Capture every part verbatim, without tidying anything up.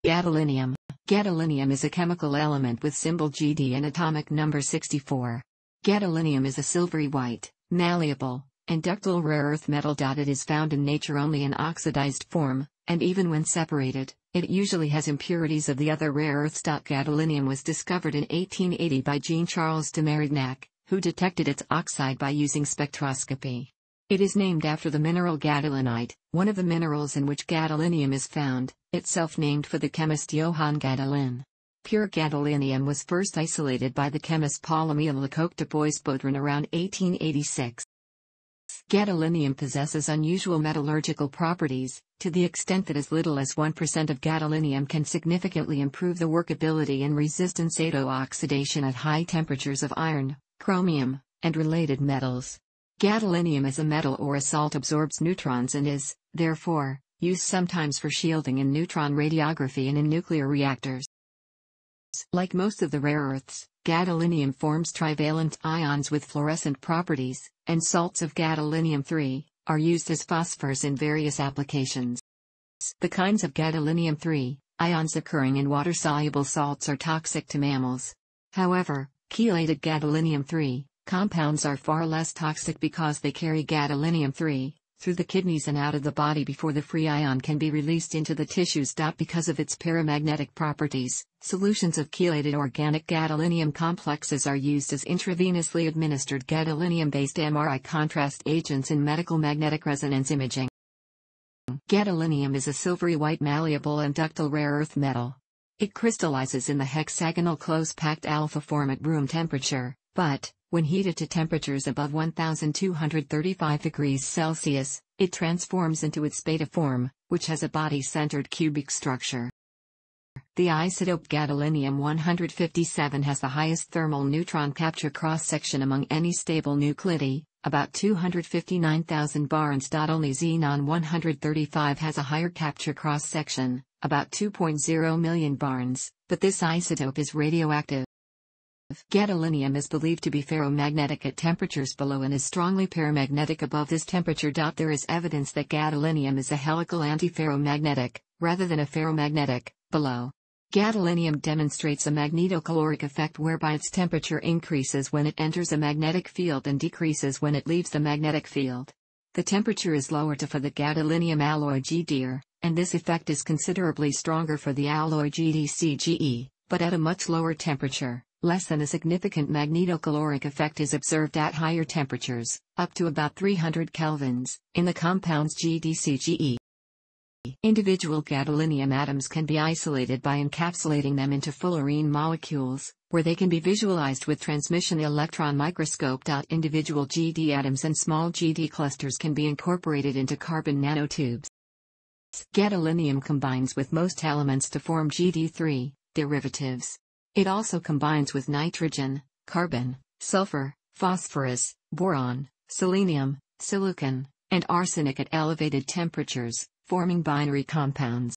Gadolinium. Gadolinium is a chemical element with symbol G D and atomic number sixty-four. Gadolinium is a silvery white, malleable, and ductile rare earth metal. It is found in nature only in oxidized form, and even when separated, it usually has impurities of the other rare earths. Gadolinium was discovered in eighteen eighty by Jean Charles de Marignac, who detected its oxide by using spectroscopy. It is named after the mineral gadolinite, one of the minerals in which gadolinium is found, itself named for the chemist Johan Gadolin. Pure gadolinium was first isolated by the chemist Emile Lecoq de Boisbaudran around eighteen eighty-six. Gadolinium possesses unusual metallurgical properties, to the extent that as little as one percent of gadolinium can significantly improve the workability and resistance to oxidation at high temperatures of iron, chromium, and related metals. Gadolinium as a metal or a salt absorbs neutrons and is, therefore, used sometimes for shielding in neutron radiography and in nuclear reactors. Like most of the rare earths, gadolinium forms trivalent ions with fluorescent properties, and salts of gadolinium three are used as phosphors in various applications. The kinds of gadolinium three ions occurring in water-soluble salts are toxic to mammals. However, chelated gadolinium three compounds are far less toxic because they carry gadolinium three through the kidneys and out of the body before the free ion can be released into the tissues. Because of its paramagnetic properties, solutions of chelated organic gadolinium complexes are used as intravenously administered gadolinium-based M R I contrast agents in medical magnetic resonance imaging. Gadolinium is a silvery white malleable and ductile rare earth metal. It crystallizes in the hexagonal close-packed alpha form at room temperature, but, when heated to temperatures above one thousand two hundred thirty-five degrees Celsius, it transforms into its beta form, which has a body-centered cubic structure. The isotope gadolinium one hundred fifty-seven has the highest thermal neutron capture cross-section among any stable nuclidi, about two hundred fifty-nine thousand barns. Only xenon one hundred thirty-five has a higher capture cross-section, about two point zero million barns, but this isotope is radioactive. Gadolinium is believed to be ferromagnetic at temperatures below and is strongly paramagnetic above this temperature. There is evidence that gadolinium is a helical antiferromagnetic, rather than a ferromagnetic, below. Gadolinium demonstrates a magnetocaloric effect whereby its temperature increases when it enters a magnetic field and decreases when it leaves the magnetic field. The temperature is lower to for the gadolinium alloy G D R, and this effect is considerably stronger for the alloy G D C G E, but at a much lower temperature. Less than a significant magnetocaloric effect is observed at higher temperatures, up to about three hundred kelvins, in the compounds G D C G E. Individual gadolinium atoms can be isolated by encapsulating them into fullerene molecules, where they can be visualized with transmission electron microscope. Individual G D atoms and small G D clusters can be incorporated into carbon nanotubes. Gadolinium combines with most elements to form G D three derivatives. It also combines with nitrogen, carbon, sulfur, phosphorus, boron, selenium, silicon, and arsenic at elevated temperatures, forming binary compounds.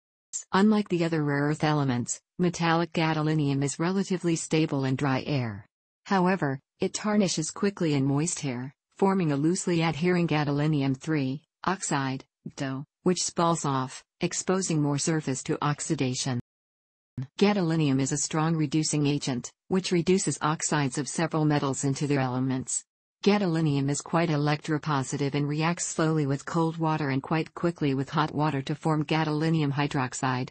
Unlike the other rare earth elements, metallic gadolinium is relatively stable in dry air. However, it tarnishes quickly in moist air, forming a loosely adhering gadolinium three oxide, G D O, which spalls off, exposing more surface to oxidation. Gadolinium is a strong reducing agent, which reduces oxides of several metals into their elements. Gadolinium is quite electropositive and reacts slowly with cold water and quite quickly with hot water to form gadolinium hydroxide.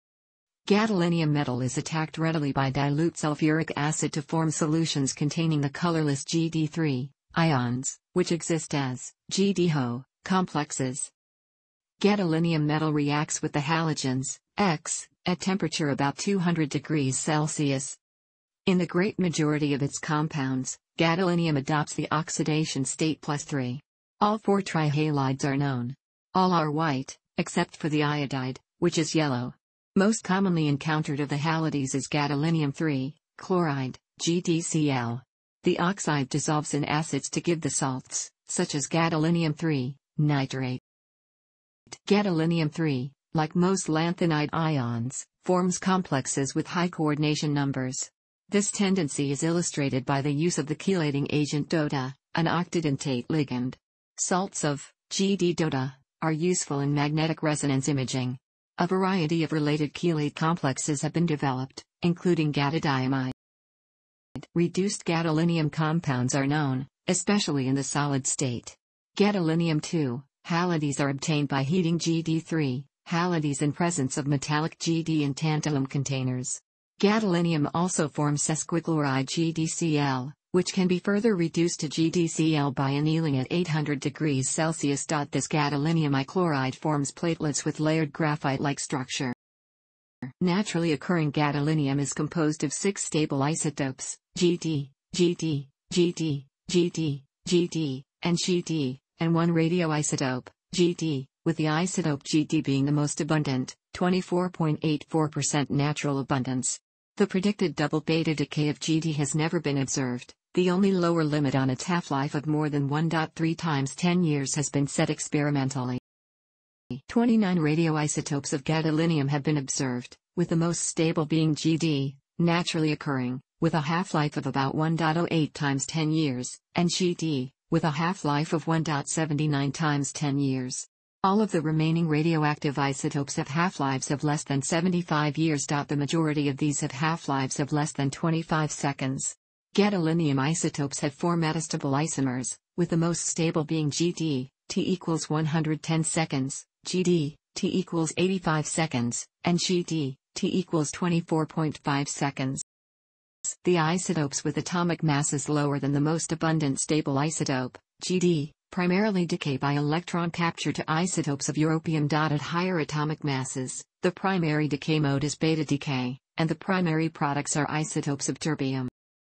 Gadolinium metal is attacked readily by dilute sulfuric acid to form solutions containing the colorless G D three ions, which exist as G D H O complexes. Gadolinium metal reacts with the halogens, X, at temperature about two hundred degrees Celsius. In the great majority of its compounds, gadolinium adopts the oxidation state plus three. All four trihalides are known. All are white, except for the iodide, which is yellow. Most commonly encountered of the halides is gadolinium three, chloride, G D C L. The oxide dissolves in acids to give the salts, such as gadolinium three, nitrate. Gadolinium three, like most lanthanide ions, forms complexes with high coordination numbers. This tendency is illustrated by the use of the chelating agent D O D A, an octadentate ligand. Salts of G D D O D A are useful in magnetic resonance imaging. A variety of related chelate complexes have been developed, including gadodiamide. Reduced gadolinium compounds are known, especially in the solid state. Gadolinium two halides are obtained by heating G d three halides in presence of metallic G d in tantalum containers. Gadolinium also forms sesquichloride G d C l, which can be further reduced to G d C l by annealing at eight hundred degrees Celsius. This gadolinium chloride forms platelets with layered graphite-like structure. Naturally occurring gadolinium is composed of six stable isotopes, G d, G d, G d, G d, G d, and G d, and one radioisotope, G d, with the isotope G d being the most abundant, twenty-four point eight four percent natural abundance. The predicted double beta decay of G d has never been observed. The only lower limit on its half-life of more than one point three times ten years has been set experimentally. twenty-nine radioisotopes of gadolinium have been observed, with the most stable being G d, naturally occurring, with a half-life of about one point zero eight times ten years, and G d, with a half-life of one point seven nine times ten years. All of the remaining radioactive isotopes have half-lives of less than seventy-five years. The majority of these have half-lives of less than twenty-five seconds. Gadolinium isotopes have four metastable isomers, with the most stable being G d, T equals one hundred ten seconds, G d, T equals eighty-five seconds, and G d, T equals twenty-four point five seconds. The isotopes with atomic masses lower than the most abundant stable isotope, G d, primarily decay by electron capture to isotopes of europium. At higher atomic masses, the primary decay mode is beta decay, and the primary products are isotopes of terbium.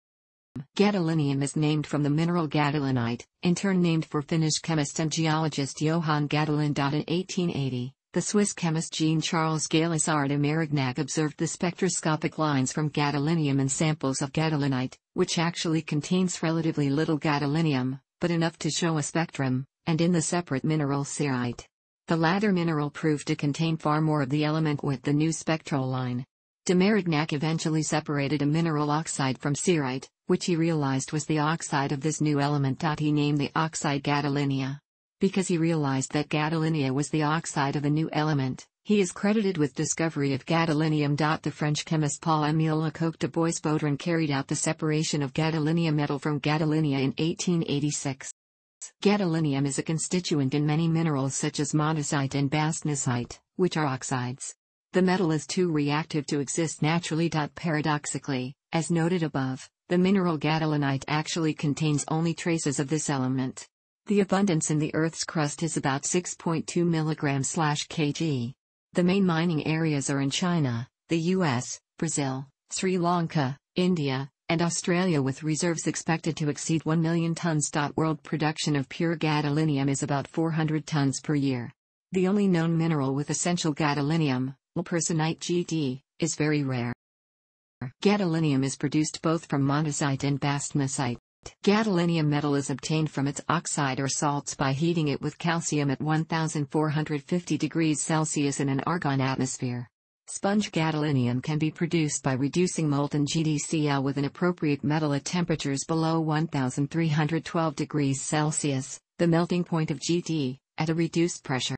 Gadolinium is named from the mineral gadolinite, in turn named for Finnish chemist and geologist Johan Gadolin. In eighteen eighty, the Swiss chemist Jean Charles de Marignac observed the spectroscopic lines from gadolinium in samples of gadolinite, which actually contains relatively little gadolinium, but enough to show a spectrum, and in the separate mineral cerite. The latter mineral proved to contain far more of the element with the new spectral line. De Marignac eventually separated a mineral oxide from cerite, which he realized was the oxide of this new element. He named the oxide gadolinia. Because he realized that gadolinia was the oxide of the new element, he is credited with discovery of gadolinium. The French chemist Paul-Émile Lecoq de Boisbaudran carried out the separation of gadolinium metal from gadolinia in eighteen eighty-six. Gadolinium is a constituent in many minerals such as monazite and bastnasite, which are oxides. The metal is too reactive to exist naturally. Paradoxically, as noted above, the mineral gadolinite actually contains only traces of this element. The abundance in the Earth's crust is about six point two milligrams per kilogram. The main mining areas are in China, the U S, Brazil, Sri Lanka, India, and Australia, with reserves expected to exceed one million tons. World production of pure gadolinium is about four hundred tons per year. The only known mineral with essential gadolinium, personite G d, is very rare. Gadolinium is produced both from monazite and bastnasite. Gadolinium metal is obtained from its oxide or salts by heating it with calcium at one thousand four hundred fifty degrees Celsius in an argon atmosphere. Sponge gadolinium can be produced by reducing molten G d C l with an appropriate metal at temperatures below one thousand three hundred twelve degrees Celsius, the melting point of G d, at a reduced pressure.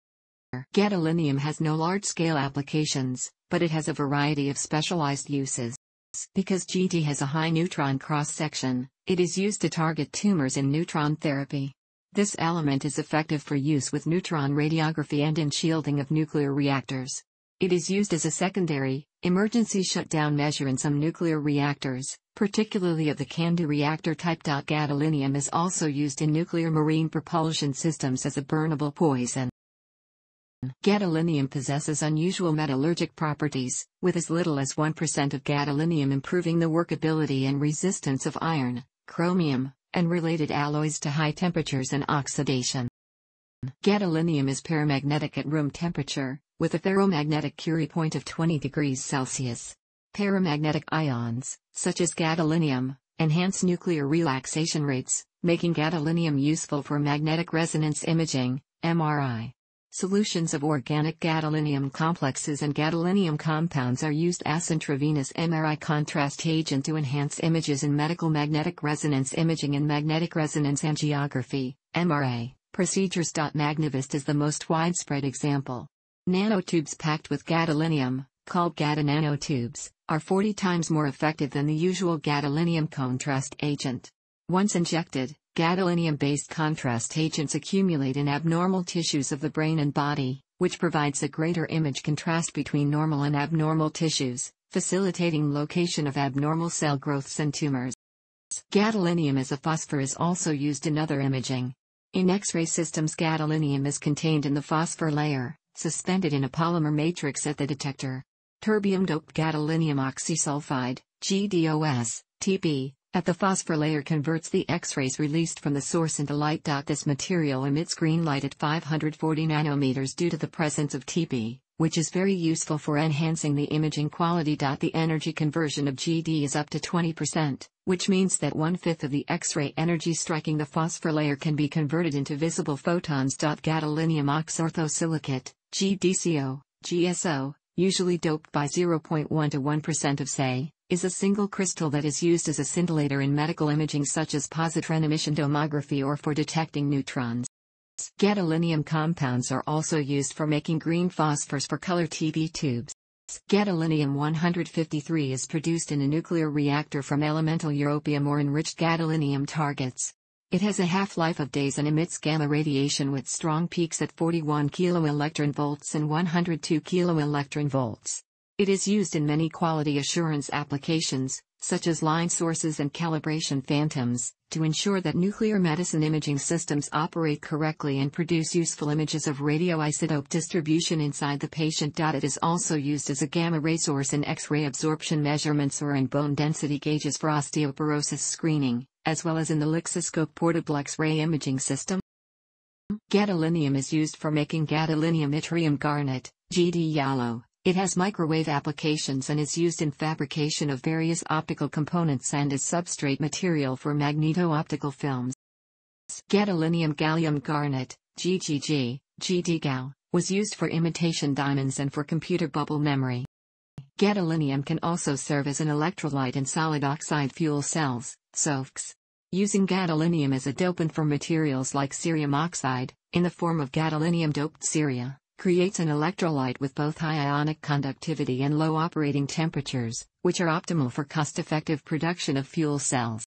Gadolinium has no large-scale applications, but it has a variety of specialized uses. Because G d has a high neutron cross-section, it is used to target tumors in neutron therapy. This element is effective for use with neutron radiography and in shielding of nuclear reactors. It is used as a secondary, emergency shutdown measure in some nuclear reactors, particularly of the CANDU reactor type. Gadolinium is also used in nuclear marine propulsion systems as a burnable poison. Gadolinium possesses unusual metallurgic properties, with as little as one percent of gadolinium improving the workability and resistance of iron, chromium, and related alloys to high temperatures and oxidation. Gadolinium is paramagnetic at room temperature, with a ferromagnetic Curie point of twenty degrees Celsius. Paramagnetic ions, such as gadolinium, enhance nuclear relaxation rates, making gadolinium useful for magnetic resonance imaging, M R I. Solutions of organic gadolinium complexes and gadolinium compounds are used as intravenous M R I contrast agent to enhance images in medical magnetic resonance imaging and magnetic resonance angiography, M R A, procedures. Magnavist is the most widespread example. Nanotubes packed with gadolinium, called gadonanotubes, are forty times more effective than the usual gadolinium contrast agent. Once injected, gadolinium-based contrast agents accumulate in abnormal tissues of the brain and body, which provides a greater image contrast between normal and abnormal tissues, facilitating location of abnormal cell growths and tumors. Gadolinium as a phosphor is also used in other imaging. In X-ray systems, gadolinium is contained in the phosphor layer, suspended in a polymer matrix at the detector. Terbium-doped gadolinium oxysulfide, G D O S, T B, at the phosphor layer converts the X-rays released from the source into light. This material emits green light at five hundred forty nanometers due to the presence of T B, which is very useful for enhancing the imaging quality. The energy conversion of G D is up to twenty percent, which means that one-fifth of the X-ray energy striking the phosphor layer can be converted into visible photons. Gadolinium oxorthosilicate, G D C O, G S O, usually doped by zero point one to one percent of say, is a single crystal that is used as a scintillator in medical imaging such as positron emission tomography or for detecting neutrons. Gadolinium compounds are also used for making green phosphors for color T V tubes. Gadolinium one fifty-three is produced in a nuclear reactor from elemental europium or enriched gadolinium targets. It has a half-life of days and emits gamma radiation with strong peaks at forty-one kiloelectron volts and one hundred two kiloelectron volts. It is used in many quality assurance applications, such as line sources and calibration phantoms, to ensure that nuclear medicine imaging systems operate correctly and produce useful images of radioisotope distribution inside the patient. It is also used as a gamma-ray source in X-ray absorption measurements or in bone density gauges for osteoporosis screening, as well as in the Lexoscope portable X-ray imaging system. Gadolinium is used for making gadolinium yttrium garnet, G D yellow. It has microwave applications and is used in fabrication of various optical components and as substrate material for magneto-optical films. Gadolinium gallium garnet, G G G, G D gal, was used for imitation diamonds and for computer bubble memory. Gadolinium can also serve as an electrolyte in solid oxide fuel cells, S O F Cs. Using gadolinium as a dopant for materials like cerium oxide, in the form of gadolinium-doped ceria, creates an electrolyte with both high ionic conductivity and low operating temperatures, which are optimal for cost-effective production of fuel cells.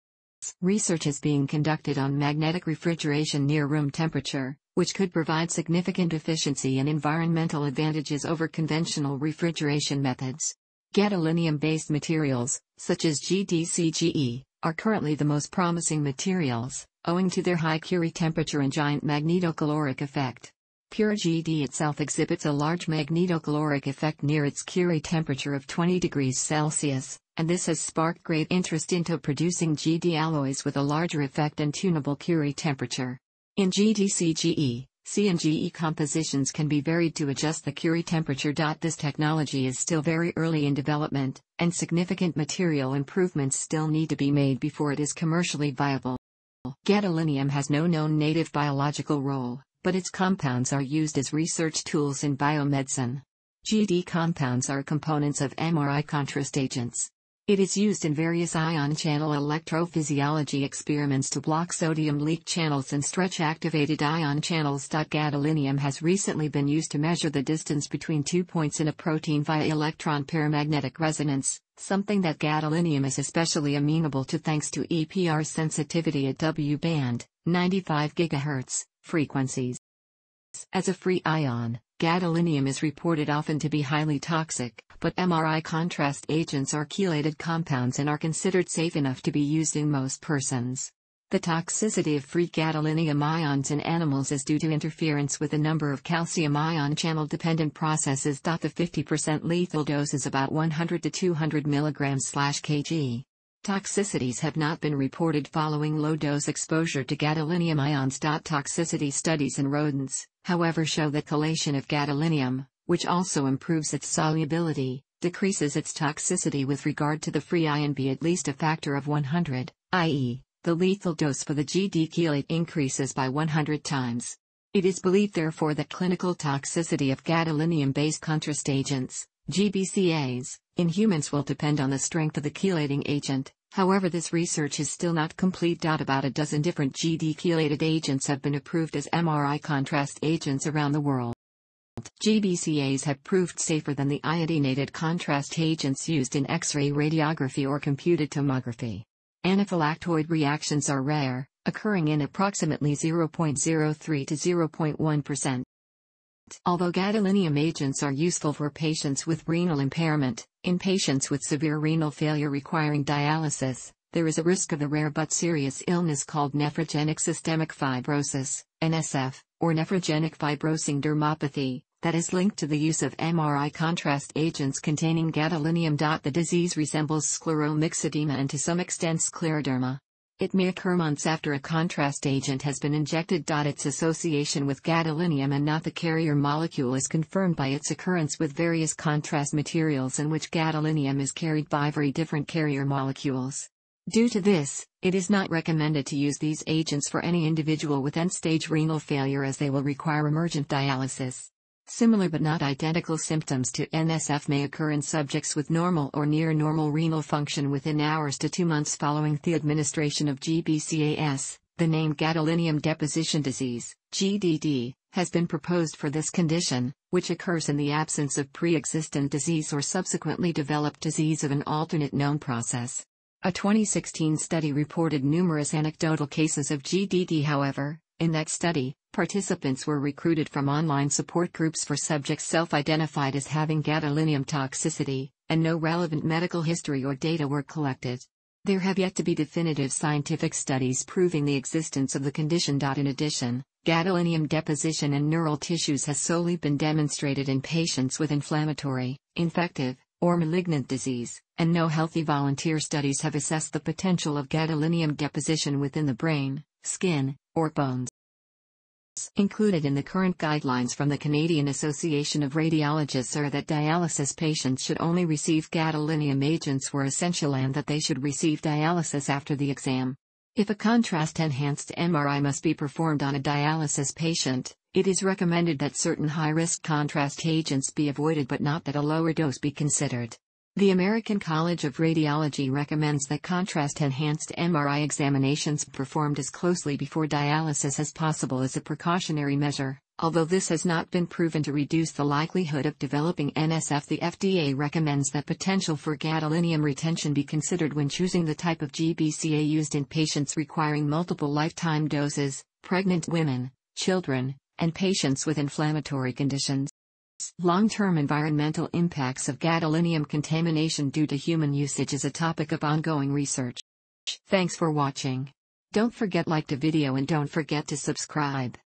Research is being conducted on magnetic refrigeration near room temperature, which could provide significant efficiency and environmental advantages over conventional refrigeration methods. Gadolinium-based materials, such as G D C G E, are currently the most promising materials, owing to their high Curie temperature and giant magnetocaloric effect. Pure G D itself exhibits a large magnetocaloric effect near its Curie temperature of twenty degrees Celsius, and this has sparked great interest into producing G D alloys with a larger effect and tunable Curie temperature. In G D C G E, C and G E compositions can be varied to adjust the Curie temperature. This technology is still very early in development, and significant material improvements still need to be made before it is commercially viable. Gadolinium has no known native biological role, but its compounds are used as research tools in biomedicine. G D compounds are components of M R I contrast agents. It is used in various ion channel electrophysiology experiments to block sodium leak channels and stretch activated ion channels. Gadolinium has recently been used to measure the distance between two points in a protein via electron paramagnetic resonance, something that gadolinium is especially amenable to thanks to E P R sensitivity at W-band, ninety-five gigahertz, frequencies. As a free ion, gadolinium is reported often to be highly toxic, but M R I contrast agents are chelated compounds and are considered safe enough to be used in most persons. The toxicity of free gadolinium ions in animals is due to interference with a number of calcium ion channel-dependent processes. The fifty percent lethal dose is about one hundred to two hundred milligrams per kilogram. Toxicities have not been reported following low-dose exposure to gadolinium ions. Toxicity studies in rodents, however, show that chelation of gadolinium, which also improves its solubility, decreases its toxicity with regard to the free ion by at least a factor of one hundred, that is, the lethal dose for the G D chelate increases by one hundred times. It is believed therefore that clinical toxicity of gadolinium-based contrast agents, G B C As, in humans will depend on the strength of the chelating agent. However, this research is still not complete. About a dozen different G D chelated agents have been approved as M R I contrast agents around the world. G B C As have proved safer than the iodinated contrast agents used in X-ray radiography or computed tomography. Anaphylactoid reactions are rare, occurring in approximately zero point zero three to zero point one percent. Although gadolinium agents are useful for patients with renal impairment, in patients with severe renal failure requiring dialysis, there is a risk of a rare but serious illness called nephrogenic systemic fibrosis, N S F, or nephrogenic fibrosing dermopathy, that is linked to the use of M R I contrast agents containing gadolinium. The disease resembles scleromyxedema and to some extent scleroderma. It may occur months after a contrast agent has been injected. Its association with gadolinium and not the carrier molecule is confirmed by its occurrence with various contrast materials in which gadolinium is carried by very different carrier molecules. Due to this, it is not recommended to use these agents for any individual with end-stage renal failure, as they will require emergent dialysis. Similar but not identical symptoms to N S F may occur in subjects with normal or near normal renal function within hours to two months following the administration of G B C As. The name gadolinium deposition disease, G D D, has been proposed for this condition, which occurs in the absence of pre-existent disease or subsequently developed disease of an alternate known process. A twenty sixteen study reported numerous anecdotal cases of G D D. However, in that study, participants were recruited from online support groups for subjects self-identified as having gadolinium toxicity, and no relevant medical history or data were collected. There have yet to be definitive scientific studies proving the existence of the condition. In addition, gadolinium deposition in neural tissues has solely been demonstrated in patients with inflammatory, infective, or malignant disease, and no healthy volunteer studies have assessed the potential of gadolinium deposition within the brain, skin, or bones. Included in the current guidelines from the Canadian Association of Radiologists are that dialysis patients should only receive gadolinium agents where essential and that they should receive dialysis after the exam. If a contrast-enhanced M R I must be performed on a dialysis patient, it is recommended that certain high-risk contrast agents be avoided but not that a lower dose be considered. The American College of Radiology recommends that contrast-enhanced M R I examinations be performed as closely before dialysis as possible as a precautionary measure. Although this has not been proven to reduce the likelihood of developing N S F, the F D A recommends that potential for gadolinium retention be considered when choosing the type of G B C A used in patients requiring multiple lifetime doses, pregnant women, children, and patients with inflammatory conditions. Long-term environmental impacts of gadolinium contamination due to human usage is a topic of ongoing research. Thanks for watching. Don't forget to like the video and don't forget to subscribe.